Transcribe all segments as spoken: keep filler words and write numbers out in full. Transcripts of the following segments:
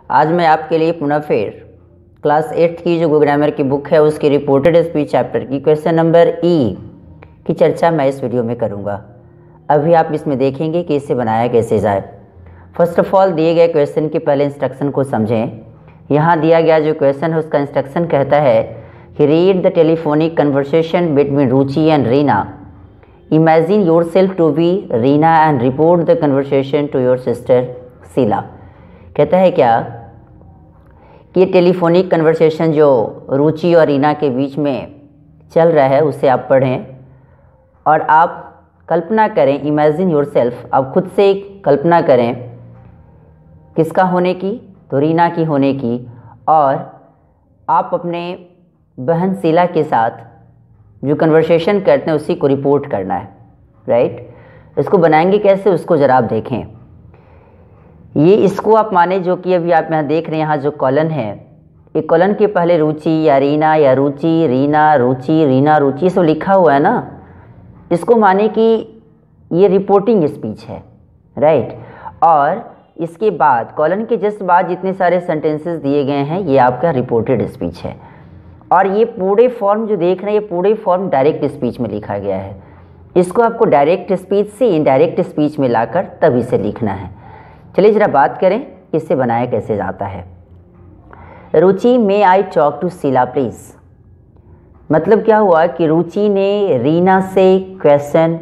आज मैं आपके लिए पुनः फिर क्लास एट्थ की जो ग्रामर की बुक है उसकी रिपोर्टेड स्पीच चैप्टर की क्वेश्चन नंबर ई की चर्चा मैं इस वीडियो में करूंगा। अभी आप इसमें देखेंगे कि इसे बनाया कैसे जाए। फर्स्ट ऑफ ऑल दिए गए क्वेश्चन के पहले इंस्ट्रक्शन को समझें। यहाँ दिया गया जो क्वेश्चन है उसका इंस्ट्रक्शन कहता है कि read the telephonic conversation between Ruchi and Reena. Imagine yourself to be Reena and report the conversation to your sister Sheela. कहता है क्या कि ये टेलीफोनिक कन्वर्सेशन जो रुचि और रीना के बीच में चल रहा है उसे आप पढ़ें और आप कल्पना करें, इमेजिन योर सेल्फ, आप खुद से कल्पना करें किसका होने की, तो रीना की होने की, और आप अपने बहन शीला के साथ जो कन्वर्सेशन करते हैं उसी को रिपोर्ट करना है, राइट। इसको बनाएंगे कैसे उसको ज़रा आप देखें। ये इसको आप माने जो कि अभी आप यहाँ देख रहे हैं, यहाँ जो कॉलन है, एक कॉलन के पहले रुचि या रीना या रुचि रीना रुचि रीना रुचि सब लिखा हुआ है ना, इसको माने कि ये रिपोर्टिंग स्पीच है, राइट। और इसके बाद कॉलन के जस्ट बाद जितने सारे सेंटेंसेस दिए गए हैं ये आपका रिपोर्टेड स्पीच है। और ये पूरे फॉर्म जो देख रहे हैं ये पूरे फॉर्म डायरेक्ट स्पीच में लिखा गया है। इसको आपको डायरेक्ट स्पीच से इनडायरेक्ट स्पीच में लाकर तब इसे लिखना है। चलिए ज़रा बात करें इससे बनाया कैसे जाता है। Ruchi may I talk to Sheela please. मतलब क्या हुआ कि रुचि ने रीना से क्वेश्चन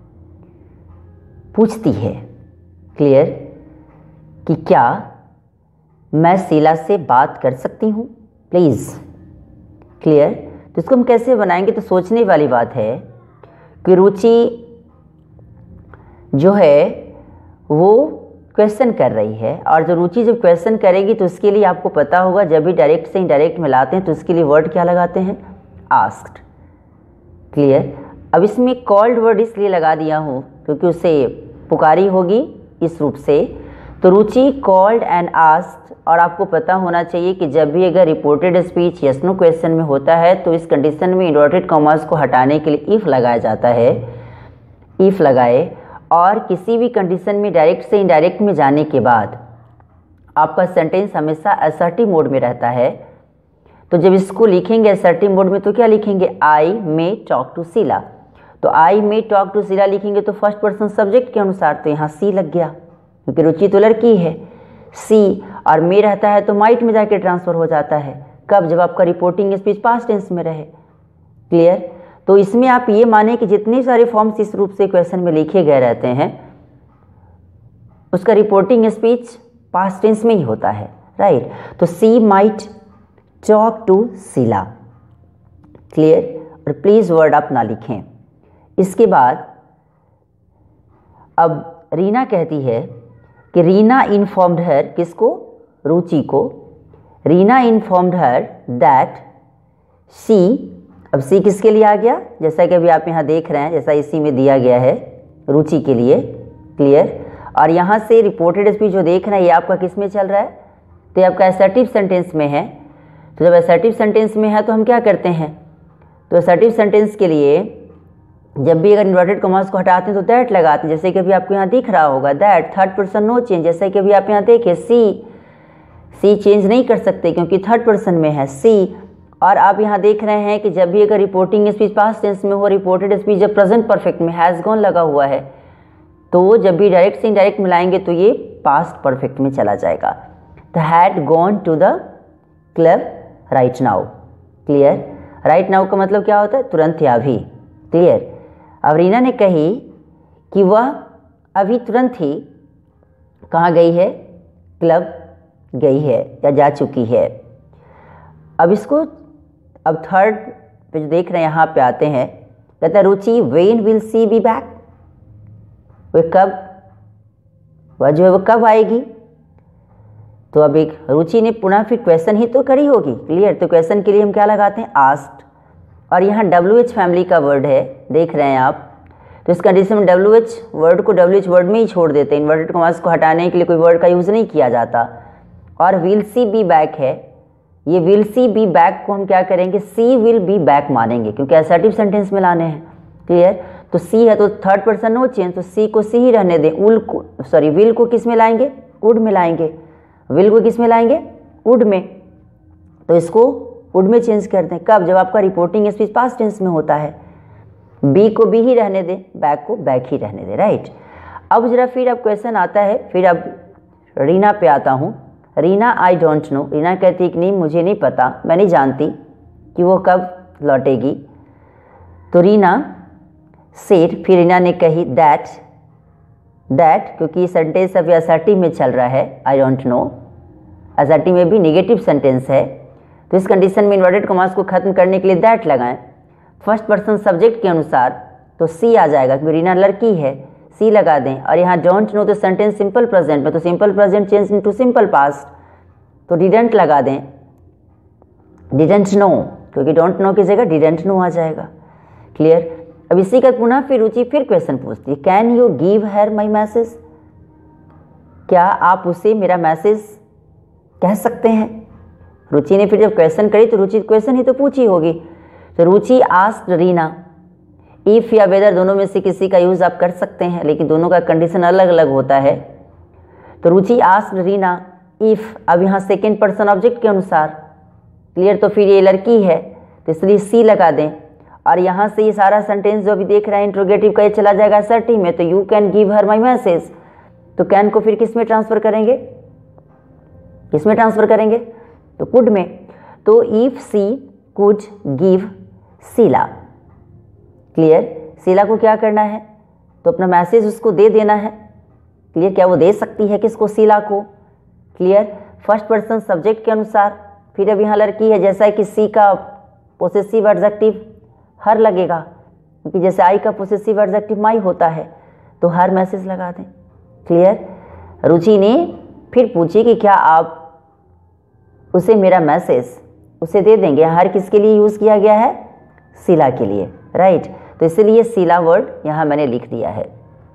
पूछती है, क्लियर, कि क्या मैं शीला से बात कर सकती हूँ प्लीज़, क्लियर। तो इसको हम कैसे बनाएंगे, तो सोचने वाली बात है कि रुचि जो है वो क्वेश्चन कर रही है, और जो रुचि जब क्वेश्चन करेगी तो उसके लिए आपको पता होगा जब भी डायरेक्ट से इनडायरेक्ट मिलाते हैं तो उसके लिए वर्ड क्या लगाते हैं, आस्क्ड, क्लियर। अब इसमें कॉल्ड वर्ड इसलिए लगा दिया हूँ क्योंकि उसे पुकारी होगी इस रूप से। तो रुचि कॉल्ड एंड आस्क्ड, और आपको पता होना चाहिए कि जब भी अगर reported speech yes no question में होता है तो इस कंडीशन में इन्वर्टेड कॉमास को हटाने के लिए इफ़ लगाया जाता है, इफ़ लगाए। और किसी भी कंडीशन में डायरेक्ट से इनडायरेक्ट में जाने के बाद आपका सेंटेंस हमेशा असर्टिव मोड में रहता है। तो जब इसको लिखेंगे असर्टिव मोड में तो क्या लिखेंगे, I may talk to Sheela. तो I may talk to Sheela लिखेंगे तो फर्स्ट पर्सन सब्जेक्ट के अनुसार तो यहाँ सी लग गया क्योंकि रुचि तो लड़की है, सी, और मे रहता है तो माइट में जाके ट्रांसफर हो जाता है। कब, जब आपका रिपोर्टिंग स्पीच पास्ट टेंस में रहे, क्लियर। तो इसमें आप ये माने कि जितने सारे फॉर्म्स इस रूप से क्वेश्चन में लिखे गए रहते हैं उसका रिपोर्टिंग स्पीच पास्ट टेंस में ही होता है, राइट। तो she might talk to Sheela, clear. और प्लीज वर्ड आप ना लिखें। इसके बाद अब रीना कहती है कि रीना इन्फॉर्म्ड हर, किसको, रुचि को। Reena informed her that she, अब सी किसके लिए आ गया, जैसा कि अभी आप यहाँ देख रहे हैं, जैसा इसी में दिया गया है रुचि के लिए, क्लियर। और यहाँ से रिपोर्टेड स्पीच जो देख रहे हैं ये आपका किस में चल रहा है, तो ये आपका असर्टिव सेंटेंस में है। तो जब असर्टिव सेंटेंस में है तो हम क्या करते हैं, तो असर्टिव सेंटेंस के लिए जब भी अगर इन्वर्टेड कॉमास को हटाते हैं तो दैट लगाते हैं, जैसे कि अभी आपको यहाँ दिख रहा होगा that, third person no change. जैसे कि अभी आप यहाँ देखें सी, सी चेंज नहीं कर सकते क्योंकि थर्ड पर्सन में है सी। और आप यहाँ देख रहे हैं कि जब भी अगर रिपोर्टिंग स्पीच पास्ट टेंस में हो, रिपोर्टेड स्पीच जब प्रेजेंट परफेक्ट में हैज़ गॉन लगा हुआ है, तो जब भी डायरेक्ट से इनडायरेक्ट मिलाएंगे तो ये पास्ट परफेक्ट में चला जाएगा। The had gone to the club right now, clear. Right now का मतलब क्या होता है, तुरंत या अभी, क्लियर। अब रीना ने कही कि वह अभी तुरंत ही कहाँ गई है, क्लब गई है या जा चुकी है। अब इसको अब थर्ड पे जो देख रहे हैं यहाँ पे आते हैं, कहता है Ruchi when will she be back, वह कब, वह जो है वो कब आएगी। तो अब एक रुचि ने पुनः फिर क्वेश्चन ही तो करी होगी, क्लियर। तो क्वेश्चन के लिए हम क्या लगाते हैं, आस्क्ड। और यहाँ डब्ल्यू एच फैमिली का वर्ड है, देख रहे हैं आप। तो इस कंडीशन में डब्ल्यू एच वर्ड को डब्ल्यू एच वर्ड में ही छोड़ देते हैं, इन्वर्टेड कॉमास को हटाने के लिए कोई वर्ड का यूज़ नहीं किया जाता। और विल सी बी बैक है, ये विल सी बी बैक को हम क्या करेंगे, सी विल बी बैक मानेंगे क्योंकि असर्टिव सेंटेंस में लाने हैं, क्लियर। तो सी है तो थर्ड पर्सन नो चेंज, तो सी को सी ही रहने दें। उल को सॉरी विल को किस में लाएंगे, वुड में लाएंगे। विल को किस में लाएंगे, वुड में, तो इसको वुड में चेंज करते हैं। कब, जब आपका रिपोर्टिंग स्पीच पास्ट टेंस में होता है। बी को बी ही रहने दें, बैक को बैक ही रहने दें, राइट। अब जरा फिर अब क्वेश्चन आता है, फिर अब रीना पे आता हूँ। Reena I don't know, Reena कहती है कि नहीं मुझे नहीं पता, मैं नहीं जानती कि वो कब लौटेगी। तो रीना सेड, फिर रीना ने कही दैट, दैट क्योंकि सेंटेंस अभी असर्टिव में चल रहा है, आई डोंट नो, असर्टिव में भी नेगेटिव सेंटेंस है, तो इस कंडीशन में इन्वर्टेड कॉमास को खत्म करने के लिए दैट लगाएं। फर्स्ट पर्सन सब्जेक्ट के अनुसार तो सी आ जाएगा क्योंकि रीना लड़की है, सी लगा दें। और यहाँ डोंट नो तो सेंटेंस सिंपल प्रेजेंट में, तो simple present change into simple past, तो डिडंट लगा दें, डिडंट नो, क्योंकि डोंट नो की जगह डिडंट नो आ जाएगा। क्लियर। अब इसी का पुनः फिर रुचि फिर क्वेश्चन पूछती है, can you give her my message, क्या आप उसे मेरा मैसेज कह सकते हैं। रुचि ने फिर जब क्वेश्चन करी तो रुचि क्वेश्चन ही तो पूछी होगी, तो रुचि आस्क्ड रीना इफ़ या वेदर दोनों में से किसी का यूज़ आप कर सकते हैं, लेकिन दोनों का कंडीशन अलग अलग होता है। तो रुचि आस्क्ड रीना इफ़, अब यहाँ सेकेंड पर्सन ऑब्जेक्ट के अनुसार, क्लियर, तो फिर ये लड़की है तो इसलिए सी लगा दें। और यहाँ से ये सारा सेंटेंस जो अभी देख रहे हैं इंट्रोगेटिव का, ये चला जाएगा असर्टिव में, तो you can give her my message, तो कैन को फिर किस में ट्रांसफर करेंगे, किस में ट्रांसफर करेंगे, तो कुड में। तो if she could give Sheela, clear, Sheela को क्या करना है, तो अपना मैसेज उसको दे देना है। क्लियर, क्या वो दे सकती है किसको, शीला को। क्लियर। फर्स्ट पर्सन सब्जेक्ट के अनुसार, फिर अब यहाँ लड़की है, जैसा कि सी का पोसेसिव एडजेक्टिव हर लगेगा, क्योंकि जैसे आई का पोसेसिव एडजेक्टिव माई होता है, तो हर मैसेज लगा दें। क्लियर। रुचि ने फिर पूछी कि क्या आप उसे मेरा मैसेज उसे दे देंगे, हर किसके लिए यूज़ किया गया है, शीला के लिए, राइट। तो इसलिए शीला वर्ड यहाँ मैंने लिख दिया है।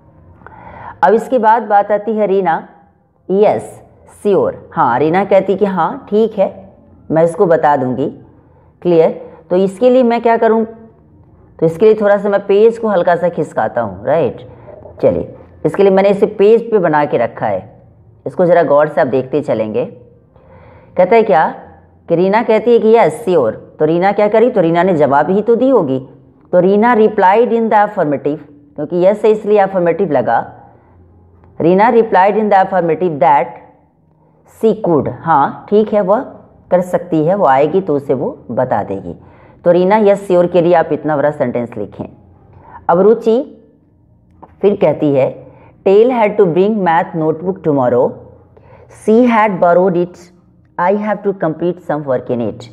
अब इसके बाद बात आती है रीना, यस श्योर, हाँ, रीना कहती कि हाँ ठीक है मैं इसको बता दूंगी। क्लियर। तो इसके लिए मैं क्या करूँ, तो इसके लिए थोड़ा सा मैं पेज को हल्का सा खिसकाता हूँ, राइट। चलिए, इसके लिए मैंने इसे पेज पे बना के रखा है, इसको ज़रा गौर से आप देखते चलेंगे। कहता है क्या कि रीना कहती है कि यस श्योर, तो रीना क्या करी, तो रीना ने जवाब ही तो दी होगी, तो Reena replied in the affirmative, क्योंकि यस है इसलिए अफर्मेटिव लगा। Reena replied in the affirmative that she could, हाँ ठीक है वह कर सकती है, वो आएगी तो उसे वो बता देगी। तो रीना यस श्योर के लिए आप इतना बड़ा सेंटेंस लिखें। अब रुचि फिर कहती है tell had to bring math notebook tomorrow, she had borrowed it, I have to complete some work in it.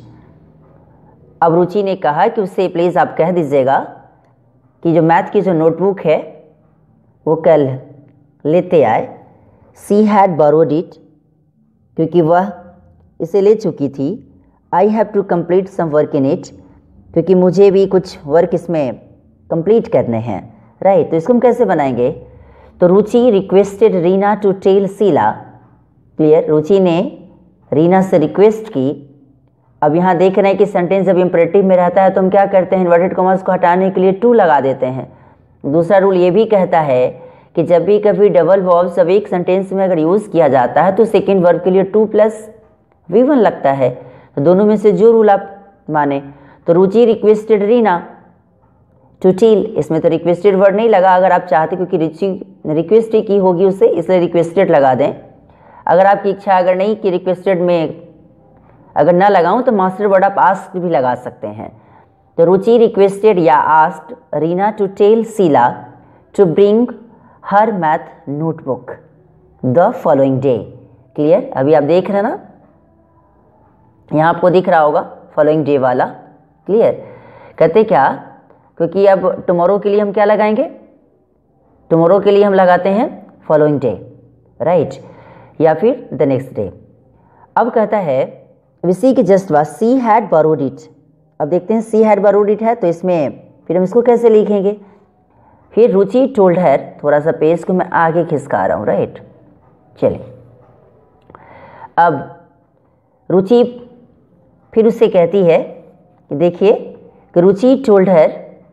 अब रुचि ने कहा कि उससे प्लीज़ आप कह दीजिएगा कि जो मैथ की जो नोटबुक है वो कल लेते आए। सी हैड बोरोड इट, क्योंकि वह इसे ले चुकी थी। I have to complete some work in it, क्योंकि मुझे भी कुछ वर्क इसमें कंप्लीट करने हैं, राइट। तो इसको हम कैसे बनाएंगे, तो Ruchi requested Reena to tell Sheela. Clear. Ruchi ने रीना से रिक्वेस्ट की। अब यहाँ देख रहे हैं कि सेंटेंस जब इम्परेटिव में रहता है तो हम क्या करते हैं, इन्वर्टेड कॉमास को हटाने के लिए टू लगा देते हैं। दूसरा रूल ये भी कहता है कि जब भी कभी डबल वर्ब सब एक सेंटेंस में अगर यूज़ किया जाता है तो सेकेंड वर्ब के लिए टू प्लस वी वन लगता है, तो दोनों में से जो रूल आप माने। तो Ruchi requested Reena to tell, इसमें तो रिक्वेस्टेड वर्ड नहीं लगा, अगर आप चाहते, क्योंकि रुचि रिक्वेस्ट ही की होगी उससे, इसलिए रिक्वेस्टेड लगा दें। अगर आपकी इच्छा अगर नहीं कि रिक्वेस्टेड में अगर ना लगाऊं तो मास्टर वर्ड आप आस्क्ड भी लगा सकते हैं। तो रुचि रिक्वेस्टेड या asked Reena to tell Sheela to bring her math notebook the following day. Clear. अभी आप देख रहे हैं ना, यहाँ आपको दिख रहा होगा फॉलोइंग डे वाला। क्लियर। कहते क्या, क्योंकि अब टुमारो के लिए हम क्या लगाएंगे, टुमारो के लिए हम लगाते हैं फॉलोइंग डे, राइट, या फिर द नेक्स्ट डे। अब कहता है इसी के जस्ट बाद सी हैड बोरोड इट। अब देखते हैं सी हैड बोरोड इट है तो इसमें फिर हम इसको कैसे लिखेंगे। फिर रुचि टोल्ड हर, थोड़ा सा पेज को मैं आगे खिसका रहा हूँ, राइट। चलिए, अब रुचि फिर उससे कहती है कि देखिए कि Ruchi told her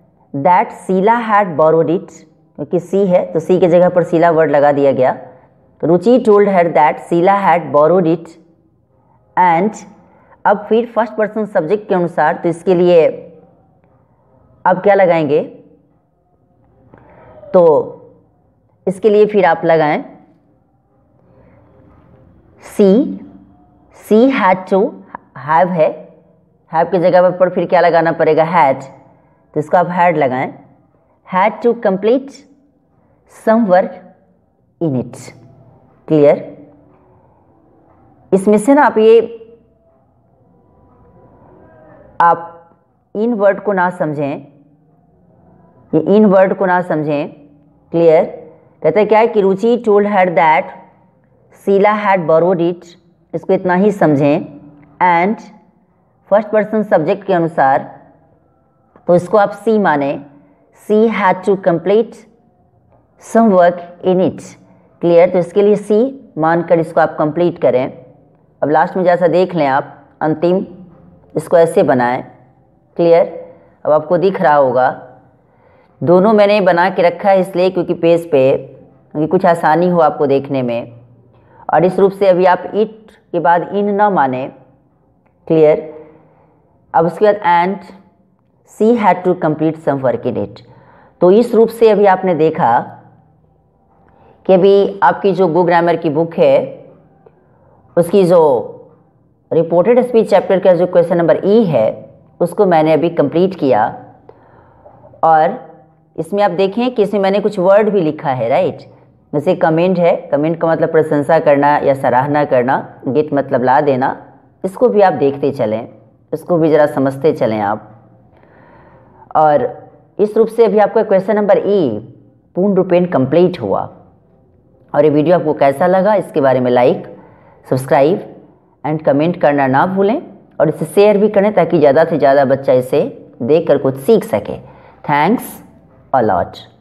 that Sheela had borrowed it, क्योंकि सी है तो सी की जगह पर शीला वर्ड लगा दिया गया। Ruchi told her that Sheela had borrowed it and, अब फिर फर्स्ट पर्सन सब्जेक्ट के अनुसार, तो इसके लिए अब क्या लगाएंगे, तो इसके लिए फिर आप लगाएं she, she had to, have है, हैव की जगह पर फिर क्या लगाना पड़ेगा, हैड, तो इसको आप हैड लगाएं, had to complete some work in it. Clear? इसमें से ना आप ये आप इन वर्ड को ना समझें, ये इन वर्ड को ना समझें। क्लियर? कहते हैं क्या है कि Ruchi told her that Sheela had borrowed it, इसको इतना ही समझें, एंड फर्स्ट पर्सन सब्जेक्ट के अनुसार तो इसको आप सी माने, she had to complete some work in it. Clear? तो इसके लिए सी मानकर इसको आप कंप्लीट करें। अब लास्ट में जैसा देख लें आप, अंतिम इसको ऐसे बनाएं। क्लियर? अब आपको दिख रहा होगा, दोनों मैंने बना के रखा है इसलिए क्योंकि पेज पे क्योंकि कुछ आसानी हो आपको देखने में, और इस रूप से अभी आप इट के बाद इन ना माने। क्लियर? अब उसके बाद and she had to complete some work in it, तो इस रूप से अभी आपने देखा कि अभी आपकी जो गो ग्रामर की बुक है उसकी जो रिपोर्टेड स्पीच चैप्टर का जो क्वेश्चन नंबर ई है उसको मैंने अभी कंप्लीट किया, और इसमें आप देखें कि इसमें मैंने कुछ वर्ड भी लिखा है, राइट। जैसे कमेंट है, कमेंट का मतलब प्रशंसा करना या सराहना करना, गेट मतलब ला देना, इसको भी आप देखते चलें, इसको भी ज़रा समझते चलें आप। और इस रूप से अभी आपका क्वेश्चन नंबर ई पूर्ण रूपेण कंप्लीट हुआ। और ये वीडियो आपको कैसा लगा इसके बारे में लाइक, सब्सक्राइब एंड कमेंट करना ना भूलें, और इसे शेयर भी करें ताकि ज़्यादा से ज़्यादा बच्चा इसे देखकर कुछ सीख सके। Thanks a lot.